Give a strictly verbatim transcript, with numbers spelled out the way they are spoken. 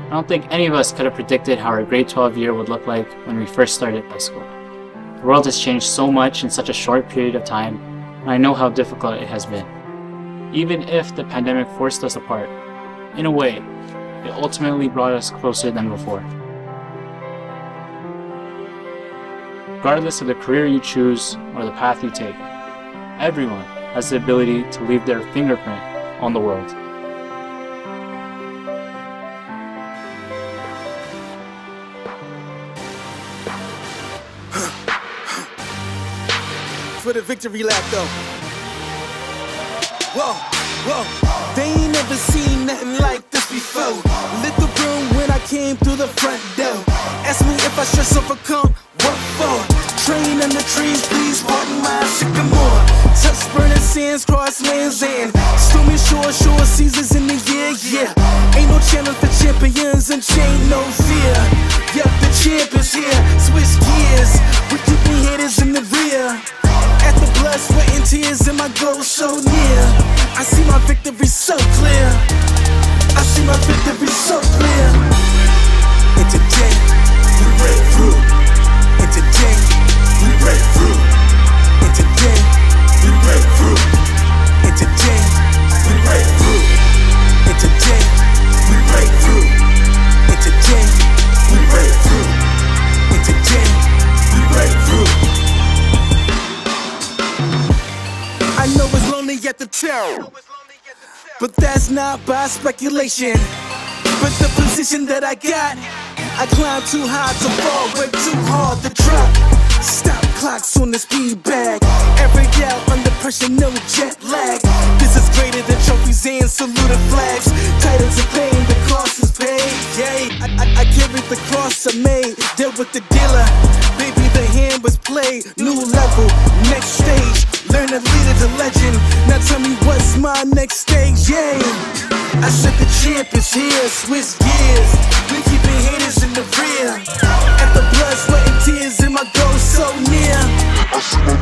I don't think any of us could have predicted how our grade twelve year would look like when we first started high school. The world has changed so much in such a short period of time, and I know how difficult it has been. Even if the pandemic forced us apart, in a way, it ultimately brought us closer than before. Regardless of the career you choose or the path you take, everyone has the ability to leave their fingerprint on the world. For the victory lap though. Whoa, whoa. They ain't never seen nothing like this before. Lit the room when I came through the front door. Ask me if I stress overcome, what for? Train under trees, please pardon my sycamore. Touch burning sands, cross lands and stormy shore, shore seasons in the year, yeah. Ain't no challenge for champions and chain no fear. Yup, the champ is here, switch gears. We keeping haters in the rear. At the blood, sweat and tears and my goal so near. I see my victory so clear. I see my victory so clear. And today, we break through. And today, we break through. And today, we break through. And today, we break through. And today, we break through. And today, we break through. And today, we break through. I know it's lonely at the top, but that's not by speculation. But the position that I got, I climb too high to fall, way too hard to drop. Stop clocks on the speed bag. Every out under pressure, no jet lag. This is greater than trophies and saluted flags. Titles of fame, the cost is paid. Yay, I, I, I carried the cross I made. Dealt with the dealer, baby the hand was played. New level, next stage. Learn to lead it to legend. Now tell me what's my next stage, yeah. I said the champ is here, switch gears. We keeping haters in the rear. At the blood, sweat and tears and my goal so near. I see my